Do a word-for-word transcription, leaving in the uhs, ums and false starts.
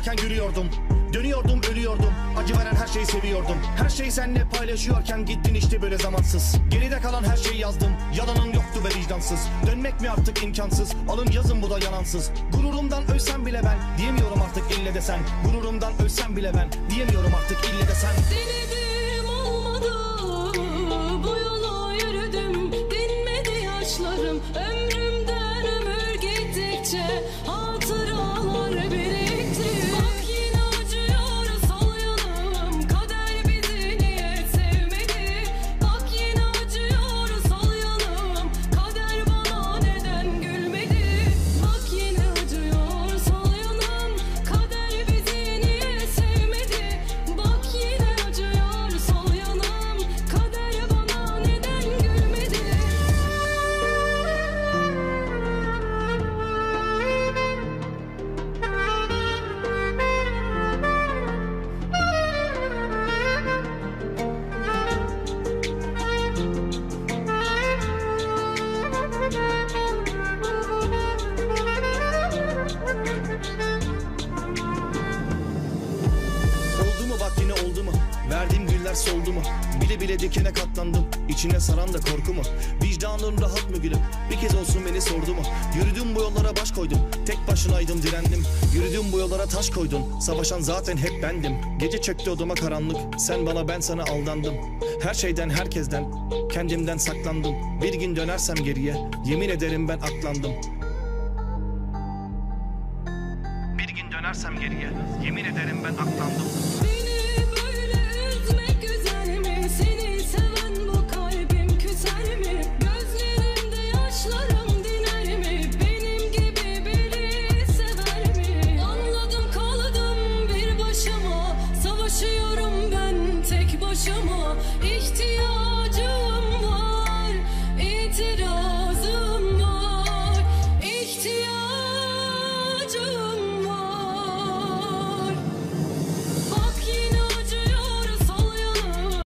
ağlarken gülüyordum. Dönüyordum ölüyordum, acı veren her şeyi seviyordum. Her şeyi seninle paylaşıyorken gittin işte böyle zamansız. Geride kalan her şeyi yazdım, yalanın yoktu ve vicdansız. Dönmek mi artık imkansız, alın yazın bu da yalansız. Gururumdan ölsem bile ben, diyemiyorum artık ille de sen. Gururumdan ölsem bile ben, diyemiyorum artık ille de sen. Denedim olmadı, bu yolu yürüdüm, dinmedi yaşlarım. Ömrümden ömür gittikçe hatıralar birikti. Bak yine acıyor sol yanım, kader bizi niye sevmedi. Bak yine acıyor sol yanım, kader bana neden gülmedi. Bak yine acıyor sol yanım, kader bizi niye sevmedi. Bak yine acıyor sol yanım, kader bana neden gülmedi. Oldu mu bak yine oldu mu? Verdiğim güller soldu mu? Bile bile dikene katlandım. İçine saran da korku mu? Vicdanın rahat mı gülüm? Bir kez olsun beni sordu mu? Yürüdüm bu yollara baş koydum. Tek başınaydım direndim. Yürüdüm bu yollara taş koydun. Savaşan zaten hep bendim. Gece çöktü odama karanlık. Sen bana ben sana aldandım. Her şeyden herkesten kendimden saklandım. Bir gün dönersem geriye yemin ederim ben aklandım. Bir gün dönersem geriye yemin ederim ben aklandım.